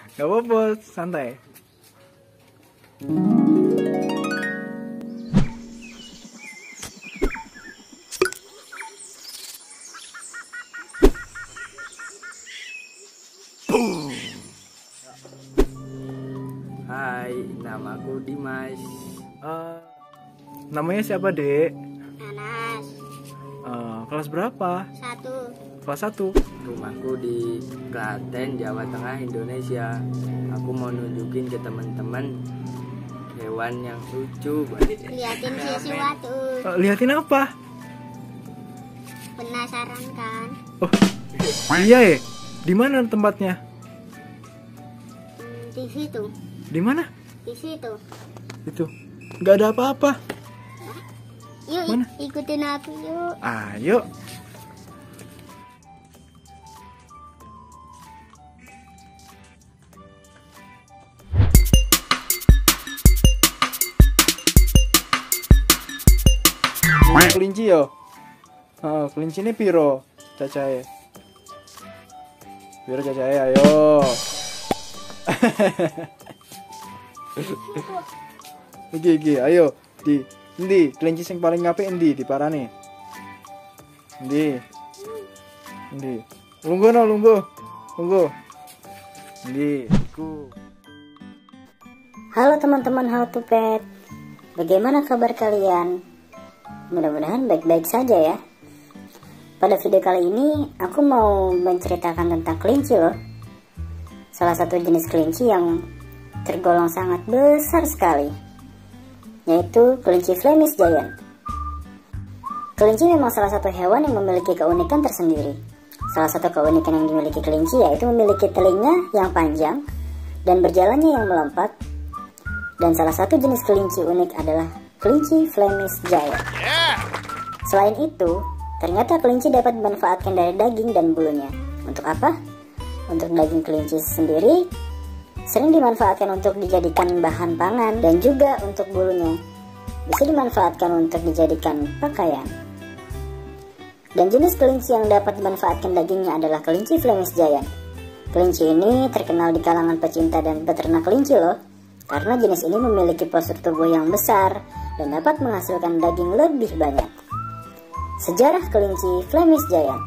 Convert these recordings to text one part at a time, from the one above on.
Gak apa-apa, santai. Hai, namaku Dimas. Namanya siapa, Dek? Anas. Kelas berapa? 1. Kelas 1. Rumahku di Klaten, Jawa Tengah, Indonesia. Aku mau nunjukin ke teman-teman hewan yang lucu. Liatin sesuatu. Liatin apa? Penasaran kan? Oh, iya ya. Di mana tempatnya? Di situ. Di mana? Di situ. Itu. Gak ada apa-apa. Yuk Mana? ikutin aku yuk. Ayo. Kelinci yo. Kelinci ini piro cacahe. Piro cacahe, ayo. Iki, ayo di endi kelinci sing paling apik endi diparani? Endi? Lungguh. Endi? Iku. Halo teman-teman How to Pet. Bagaimana kabar kalian? Mudah-mudahan baik-baik saja ya. Pada video kali ini aku mau menceritakan tentang kelinci loh. Salah satu jenis kelinci yang tergolong sangat besar sekali, yaitu kelinci Flemish Giant. Kelinci memang salah satu hewan yang memiliki keunikan tersendiri. Salah satu keunikan yang dimiliki kelinci yaitu memiliki telinga yang panjang dan berjalannya yang melompat. Dan salah satu jenis kelinci unik adalah kelinci Flemish Giant. Selain itu, ternyata kelinci dapat dimanfaatkan dari daging dan bulunya. Untuk apa? Untuk daging kelinci sendiri sering dimanfaatkan untuk dijadikan bahan pangan, dan juga untuk bulunya bisa dimanfaatkan untuk dijadikan pakaian. Dan jenis kelinci yang dapat dimanfaatkan dagingnya adalah kelinci Flemish Giant. Kelinci ini terkenal di kalangan pecinta dan peternak kelinci loh, karena jenis ini memiliki postur tubuh yang besar dan dapat menghasilkan daging lebih banyak. Sejarah kelinci Flemish Giant.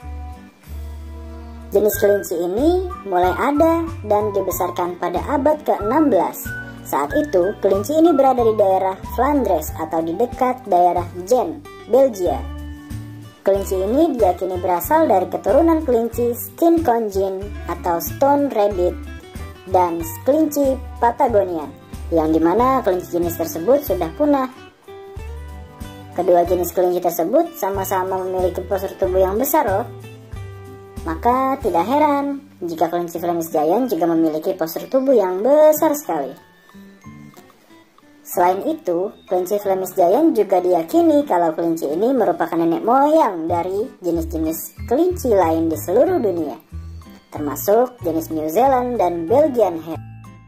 Jenis kelinci ini mulai ada dan dibesarkan pada abad ke-16. Saat itu, kelinci ini berada di daerah Flandres atau di dekat daerah Gent, Belgia. Kelinci ini diyakini berasal dari keturunan kelinci Stinkonjin atau Stone Rabbit dan kelinci Patagonia, yang dimana kelinci jenis tersebut sudah punah. Kedua jenis kelinci tersebut sama-sama memiliki postur tubuh yang besar loh. Maka tidak heran jika kelinci Flemish Giant juga memiliki postur tubuh yang besar sekali. Selain itu, kelinci Flemish Giant juga diyakini kalau kelinci ini merupakan nenek moyang dari jenis-jenis kelinci lain di seluruh dunia, termasuk jenis New Zealand dan Belgian Hair.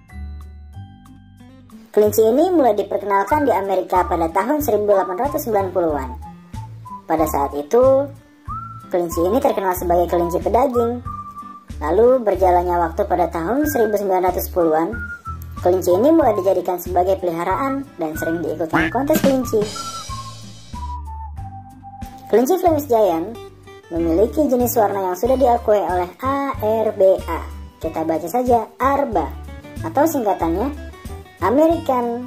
Kelinci ini mulai diperkenalkan di Amerika pada tahun 1890-an. Pada saat itu, kelinci ini terkenal sebagai kelinci pedaging. Lalu berjalannya waktu pada tahun 1910-an, kelinci ini mulai dijadikan sebagai peliharaan dan sering diikutkan kontes kelinci. Kelinci Flemish Giant memiliki jenis warna yang sudah diakui oleh ARBA. Kita baca saja ARBA atau singkatannya American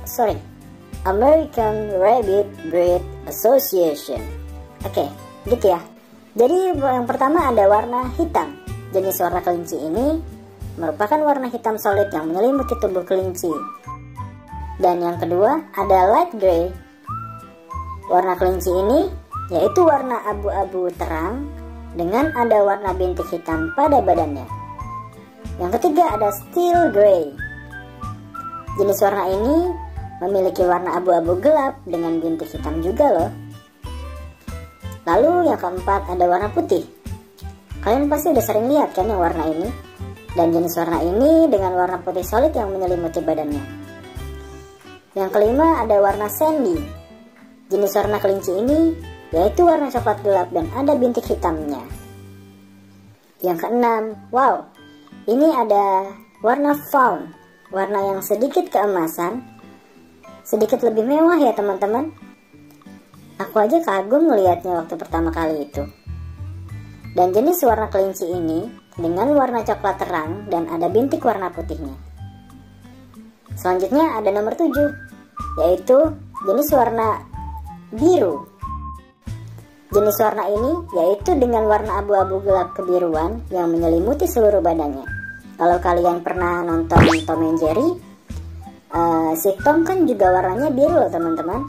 Rabbit Breed Association. Oke, gitu ya. Jadi yang pertama ada warna hitam. Jenis warna kelinci ini merupakan warna hitam solid yang menyelimuti tubuh kelinci. Dan yang kedua ada light gray. Warna kelinci ini yaitu warna abu-abu terang dengan ada warna bintik hitam pada badannya. Yang ketiga ada steel gray. Jenis warna ini memiliki warna abu-abu gelap dengan bintik hitam juga loh. Lalu yang keempat ada warna putih. Kalian pasti udah sering lihat kan yang warna ini. Dan jenis warna ini dengan warna putih solid yang menyelimuti badannya. Yang kelima ada warna sandy. Jenis warna kelinci ini yaitu warna coklat gelap dan ada bintik hitamnya. Yang keenam, wow, ini ada warna fawn, warna yang sedikit keemasan, sedikit lebih mewah ya teman-teman. Aku aja kagum ngelihatnya waktu pertama kali itu. Dan jenis warna kelinci ini dengan warna coklat terang dan ada bintik warna putihnya. Selanjutnya ada nomor 7, yaitu jenis warna biru. Jenis warna ini yaitu dengan warna abu-abu gelap kebiruan yang menyelimuti seluruh badannya. Kalau kalian pernah nonton Tom and Jerry, si Tom kan juga warnanya biru loh teman-teman.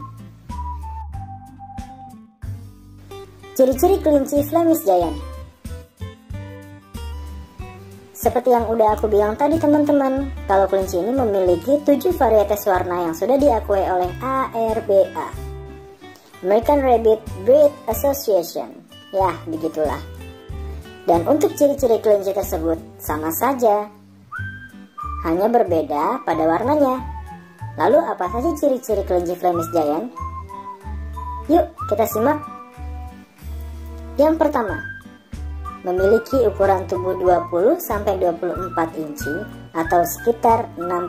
Ciri-ciri kelinci Flemish Giant. Seperti yang udah aku bilang tadi teman-teman, kalau kelinci ini memiliki 7 varietas warna yang sudah diakui oleh ARBA, American Rabbit Breed Association. Ya, begitulah. Dan untuk ciri-ciri kelinci tersebut sama saja, hanya berbeda pada warnanya. Lalu apa saja ciri-ciri kelinci Flemish Giant? Yuk kita simak. Yang pertama, memiliki ukuran tubuh 20-24 inci atau sekitar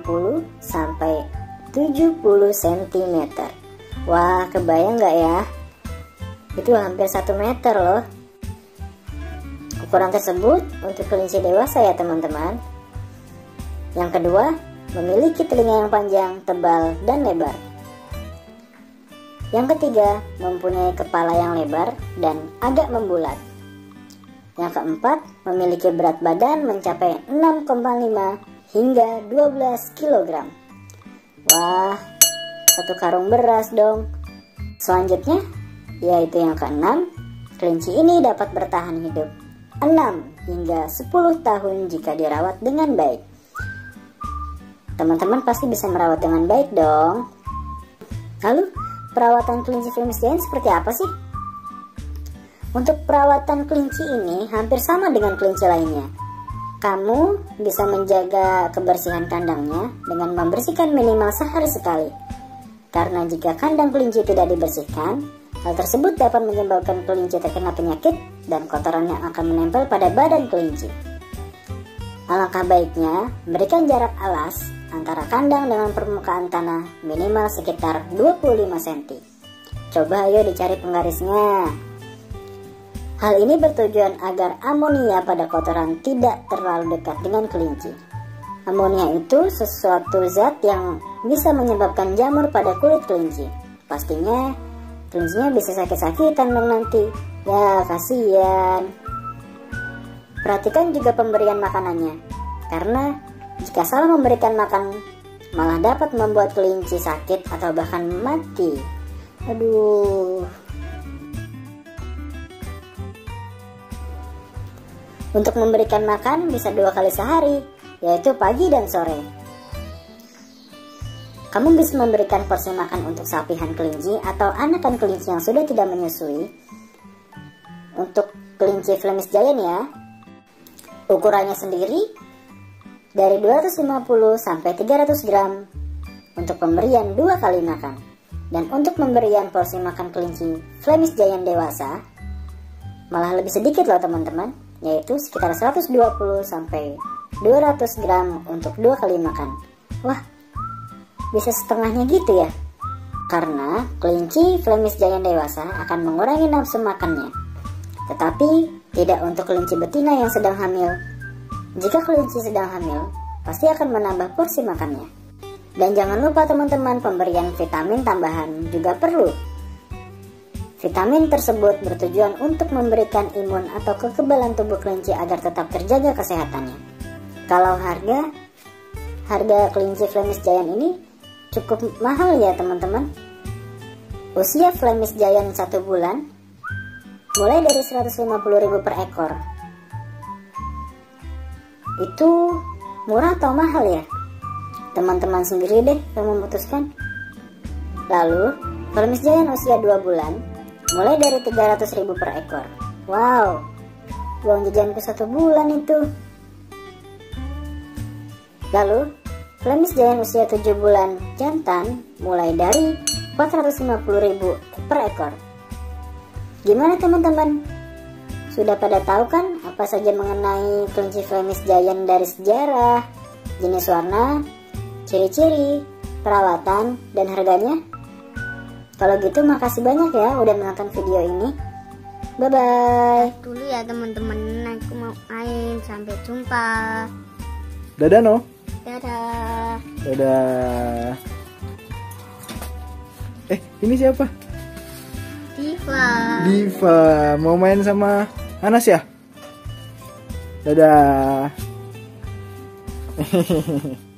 60-70 cm. Wah, kebayang nggak ya? Itu hampir 1 meter loh. Ukuran tersebut untuk kelinci dewasa ya teman-teman. Yang kedua, memiliki telinga yang panjang, tebal, dan lebar. Yang ketiga, mempunyai kepala yang lebar dan agak membulat. Yang keempat, memiliki berat badan mencapai 6,5 hingga 12 kg. Wah, 1 karung beras dong. Selanjutnya, yaitu yang keenam, kelinci ini dapat bertahan hidup 6 hingga 10 tahun jika dirawat dengan baik. Teman-teman pasti bisa merawat dengan baik dong. Lalu, perawatan kelinci Flemish Giant seperti apa sih? Untuk perawatan kelinci ini hampir sama dengan kelinci lainnya. Kamu bisa menjaga kebersihan kandangnya dengan membersihkan minimal sehari sekali. Karena jika kandang kelinci tidak dibersihkan, hal tersebut dapat menyebabkan kelinci terkena penyakit dan kotoran yang akan menempel pada badan kelinci. Alangkah baiknya berikan jarak alas antara kandang dengan permukaan tanah minimal sekitar 25 cm. Coba ayo dicari penggarisnya. Hal ini bertujuan agar amonia pada kotoran tidak terlalu dekat dengan kelinci. Amonia itu sesuatu zat yang bisa menyebabkan jamur pada kulit kelinci. Pastinya kelincinya bisa sakit-sakitan dong nanti. Ya, kasihan. Perhatikan juga pemberian makanannya. Karena jika salah memberikan makan, malah dapat membuat kelinci sakit atau bahkan mati. Aduh. Untuk memberikan makan bisa 2 kali sehari, yaitu pagi dan sore. Kamu bisa memberikan porsi makan untuk sapihan kelinci atau anakan kelinci yang sudah tidak menyusui. Untuk kelinci Flemish Giant ya, ukurannya sendiri dari 250 sampai 300 gram untuk pemberian 2 kali makan. Dan untuk pemberian porsi makan kelinci Flemish Giant dewasa malah lebih sedikit loh teman-teman, yaitu sekitar 120 sampai 200 gram untuk 2 kali makan. Wah, bisa setengahnya gitu ya. Karena kelinci Flemish Giant dewasa akan mengurangi nafsu makannya. Tetapi tidak untuk kelinci betina yang sedang hamil. Jika kelinci sedang hamil, pasti akan menambah porsi makannya. Dan jangan lupa teman-teman, pemberian vitamin tambahan juga perlu. Vitamin tersebut bertujuan untuk memberikan imun atau kekebalan tubuh kelinci agar tetap terjaga kesehatannya. Kalau harga kelinci Flemish Giant ini cukup mahal ya teman-teman. Usia Flemish Giant 1 bulan mulai dari 150.000 per ekor. Itu murah atau mahal ya? Teman-teman sendiri deh yang memutuskan. Lalu Flemish Giant usia 2 bulan mulai dari 300.000 per ekor. Wow, uang jajanku 1 bulan itu. Lalu Flemish Giant usia 7 bulan jantan mulai dari 450.000 per ekor. Gimana teman-teman? Sudah pada tahu kan apa saja mengenai kelinci Flemish Giant dari sejarah, jenis warna, ciri-ciri, perawatan, dan harganya? Kalau gitu makasih banyak ya udah menonton video ini. Bye-bye. Dulu ya teman-teman, aku mau main. Sampai jumpa. Dadah no. Dadah. Dadah. Ini siapa? Diva. Diva. Mau main sama Anas ya? Dadah.